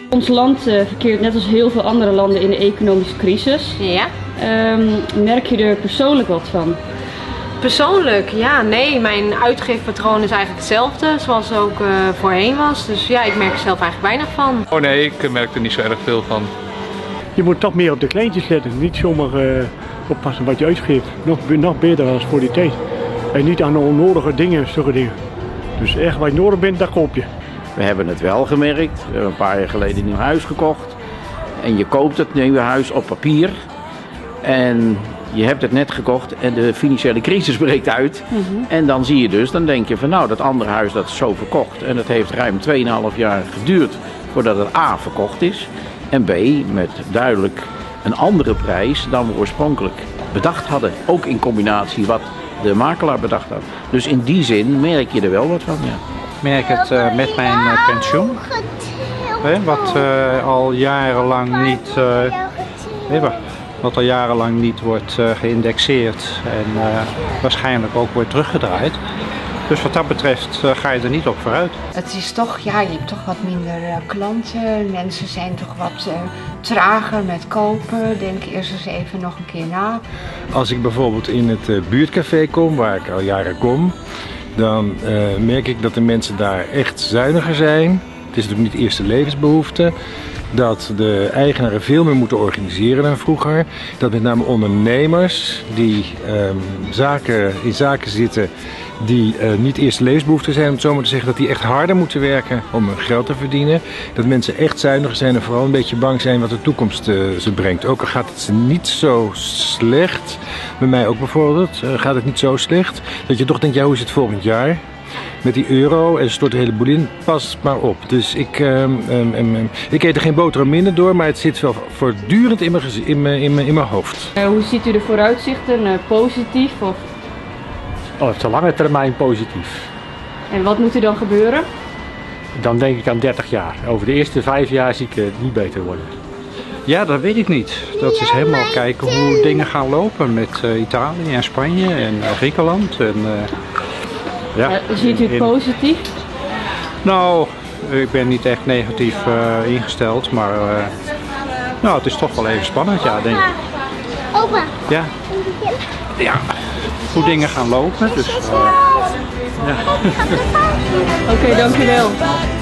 Ons land verkeert net als heel veel andere landen in de economische crisis. Ja. Merk je er persoonlijk wat van? Persoonlijk? Ja, nee. Mijn uitgeefpatroon is eigenlijk hetzelfde zoals het ook voorheen was. Dus ja, ik merk er zelf eigenlijk weinig van. Oh nee, ik merk er niet zo erg veel van. Je moet toch meer op de kleintjes letten. Niet zomaar oppassen wat je uitgeeft. Nog beter dan voor die tijd. En niet aan de onnodige dingen, zulke dingen. Dus echt wat je nodig bent, dat koop je. We hebben het wel gemerkt. We hebben een paar jaar geleden een nieuw huis gekocht. En je koopt het nieuwe huis op papier. En je hebt het net gekocht en de financiële crisis breekt uit. En dan zie je dus, dan denk je van nou, dat andere huis dat is zo verkocht. En dat heeft ruim 2,5 jaar geduurd voordat het A verkocht is. En B met duidelijk een andere prijs dan we oorspronkelijk bedacht hadden. Ook in combinatie wat de makelaar bedacht had. Dus in die zin merk je er wel wat van, ja. Ik merk het met mijn pensioen, wat al jarenlang niet wordt geïndexeerd en waarschijnlijk ook wordt teruggedraaid. Dus wat dat betreft ga je er niet op vooruit. Het is toch, ja, je hebt toch wat minder klanten. Mensen zijn toch wat trager met kopen. Denk eerst eens even nog een keer na. Als ik bijvoorbeeld in het buurtcafé kom, waar ik al jaren kom, dan merk ik dat de mensen daar echt zuiniger zijn. Het is natuurlijk niet de eerste levensbehoefte. Dat de eigenaren veel meer moeten organiseren dan vroeger. Dat met name ondernemers die in zaken zitten die niet eerste levensbehoeften zijn, om het zo maar te zeggen, dat die echt harder moeten werken om hun geld te verdienen. Dat mensen echt zuiniger zijn en vooral een beetje bang zijn wat de toekomst ze brengt. Ook al gaat het ze niet zo slecht, bij mij ook bijvoorbeeld, gaat het niet zo slecht, dat je toch denkt, ja, hoe is het volgend jaar? Met die euro en stort de hele boel in, pas maar op. Dus ik eet er geen boterham minder door, maar het zit wel voortdurend in mijn hoofd. Hoe ziet u de vooruitzichten? Positief of? Op de lange termijn positief. En wat moet er dan gebeuren? Dan denk ik aan 30 jaar. Over de eerste 5 jaar zie ik het niet beter worden. Ja, dat weet ik niet. Dat is helemaal kijken hoe dingen gaan lopen met Italië en Spanje en Griekenland. Ziet u het positief? Nou, ik ben niet echt negatief ingesteld, maar nou, het is toch wel even spannend, ja, denk ik. Opa. Ja. Ja, hoe dingen gaan lopen, dus ja. Oké, dank u wel.